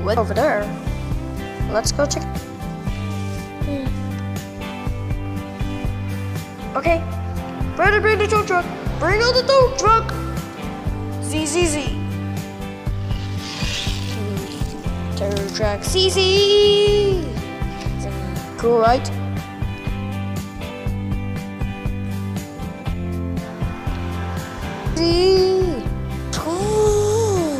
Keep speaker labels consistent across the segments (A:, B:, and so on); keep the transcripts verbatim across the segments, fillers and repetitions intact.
A: what's over there? Let's go check. Hmm. Okay. Better bring the tow truck. Bring out the tow truck. Z Z Z. Tow truck Z Z. Cool, right? Z. Cool.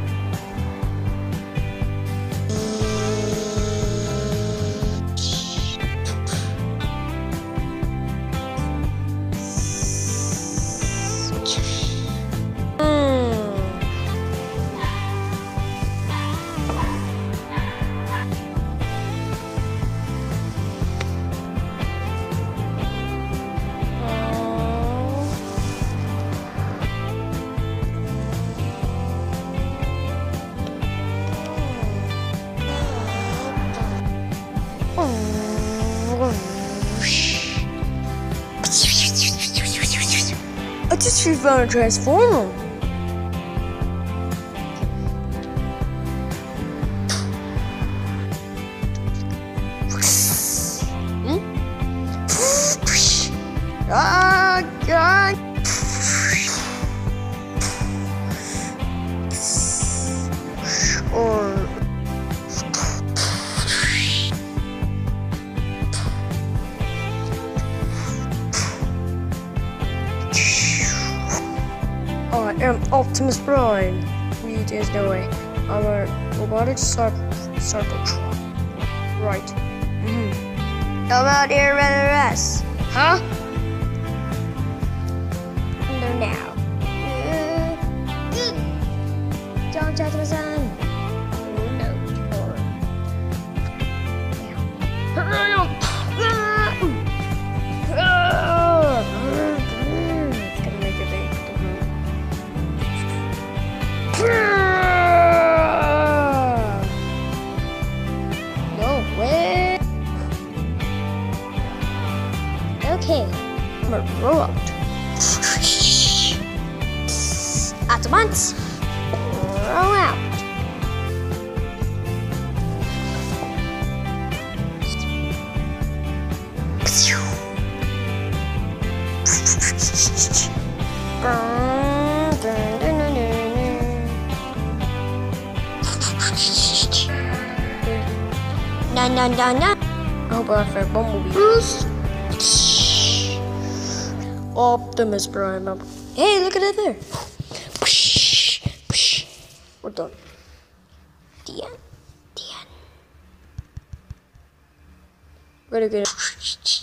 A: I just found a transformer. Hmm? Ah, God. Or I am Optimus Prime. We there's no way. I'm a robotic start circle truck. Right. Mm-hmm. Come out here, rather us. Huh? No now. Don't touch my son. Oh no. Hurry up! It's gonna make a big. No way. Okay, I'm a robot. At once, roll out. Na na na na. Oh, perfect. Bumblebee. Optimus Prime. Hey, look at it there. We're done. The end. The end. Very good.